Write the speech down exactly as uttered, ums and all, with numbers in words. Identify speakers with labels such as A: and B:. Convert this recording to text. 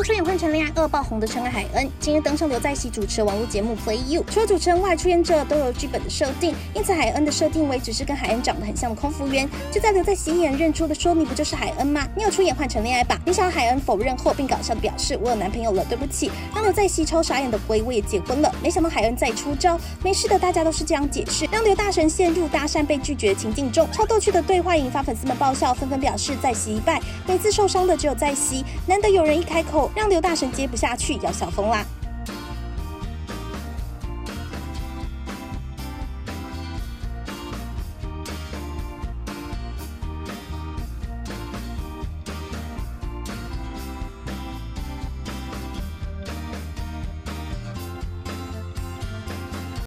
A: 年出演《换乘恋爱二》爆红的陈海恩，今日登上刘在熙主持的网络节目《Play You》，除了主持人外，出演者都有剧本的设定，因此海恩的设定为只是跟海恩长得很像的空服员。就在刘在熙一眼认出的说：“你不就是海恩吗？你有出演《换乘恋爱》吧？”没想到海恩否认后，并搞笑的表示：“我有男朋友了，对不起。”让刘在熙超傻眼的回：“我也结婚了。”没想到海恩再出招，没事的，大家都是这样解释，让刘大神陷入搭讪被拒绝的情境中，超逗趣的对话引发粉丝们爆笑，纷纷表示在熙一败，每次受伤的只有在熙，难得有人一开口，让刘大神接不下去，要笑疯啦。